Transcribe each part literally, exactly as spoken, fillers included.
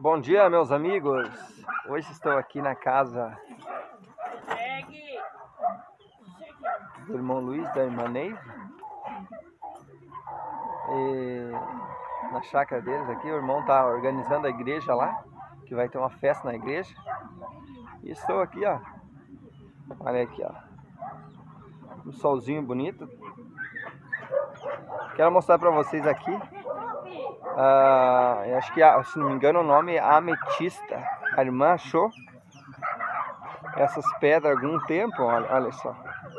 Bom dia, meus amigos. Hoje estou aqui na casa do irmão Luiz, da irmã Neiva, e na chácara deles aqui. O irmão está organizando a igreja lá, que vai ter uma festa na igreja. E estou aqui, ó. Olha aqui, ó. Um solzinho bonito. Quero mostrar para vocês aqui. Uh, eu acho que, se não me engano, o nome é ametista. A irmã achou essas pedras há algum tempo. Olha, olha só.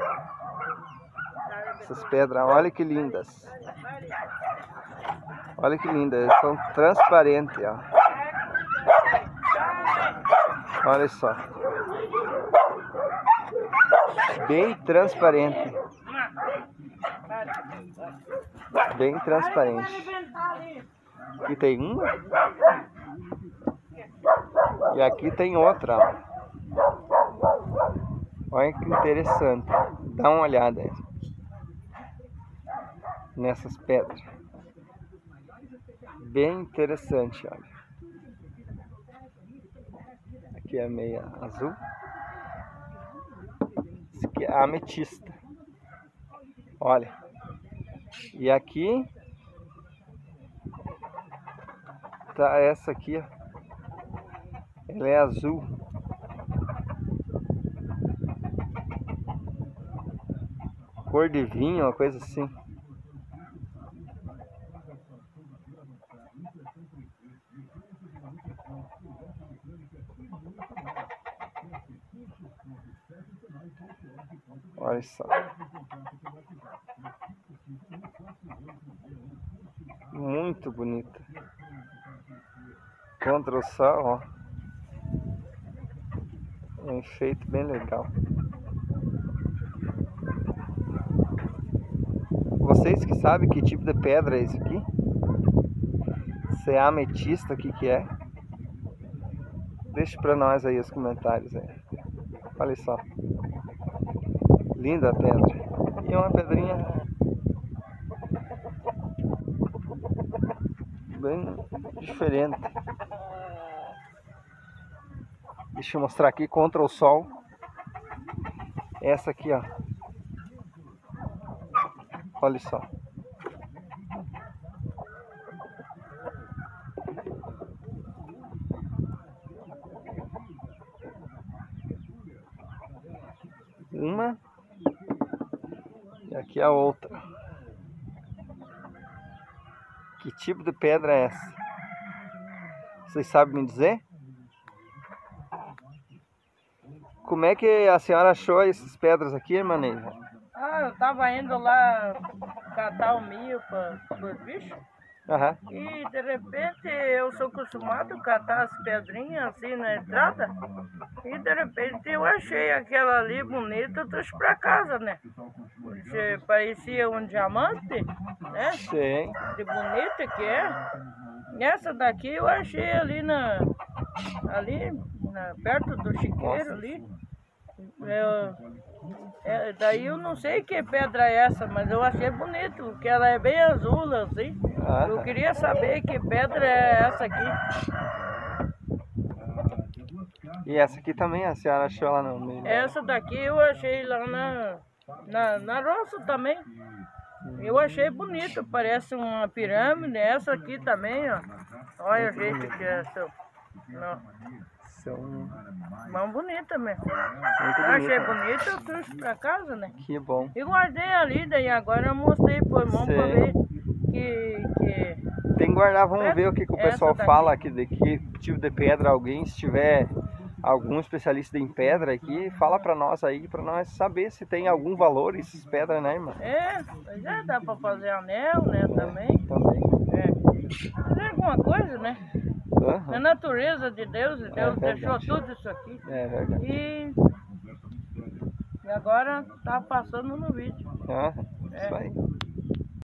Essas pedras, olha que lindas. Olha que lindas. São transparentes, ó. Olha só. Bem transparente. Bem transparente. Aqui tem uma. E aqui tem outra, ó. Olha que interessante. Dá uma olhada nessas pedras. Bem interessante, olha. Aqui é meia azul. Esse aqui é a ametista. Olha. E aqui tá essa aqui, ó. Ela é azul. Cor de vinho, uma coisa assim. Olha só. Muito bonita. Contra o sol, ó. Um efeito bem legal. Vocês que sabem que tipo de pedra é isso aqui? Se é ametista, o que que é? Deixa pra nós aí os comentários aí. Olha só. Linda a pedra. E uma pedrinha bem diferente. Deixa eu mostrar aqui contra o sol. Essa aqui, ó. Olha só. Uma. E aqui a outra. Que tipo de pedra é essa? Vocês sabem me dizer? Como é que a senhora achou essas pedras aqui, irmã Neiva? Ah, eu tava indo lá catar o milho para os bichos. Uhum. E de repente eu sou acostumado a catar as pedrinhas assim na entrada. E de repente eu achei aquela ali bonita, eu trouxe para casa, né? Porque parecia um diamante, né? Sim. De bonita que é. Essa daqui eu achei ali na ali na, perto do chiqueiro ali. Eu, é, daí eu não sei que pedra é essa, mas eu achei bonito, porque ela é bem azul assim. Ah, eu queria saber que pedra é essa aqui. E essa aqui também a senhora achou lá no meio? Essa daqui eu achei lá na, na, na roça também. Eu achei bonito, parece uma pirâmide. Essa aqui também, ó. Olha o jeito que é essa. Não. São Mão bonita mesmo. muito Eu achei bonita. bonito, eu trouxe pra casa, né? Que bom. E guardei ali, daí agora eu mostrei pro irmão Sim. pra ver que, que... Tem que guardar, vamos ver o que, que o Essa pessoal daqui. fala aqui, de que tipo de pedra. Alguém, se tiver algum especialista em pedra aqui, fala pra nós aí, pra nós saber se tem algum valor essas pedras, né, irmã? É, mas é, dá pra fazer anel, né, também. Também. É. Fazer alguma coisa, né? Uhum. Na natureza de Deus, e Deus É deixou verdade. tudo isso aqui. É verdade. E, e agora tá passando no vídeo. Ah, É. isso aí.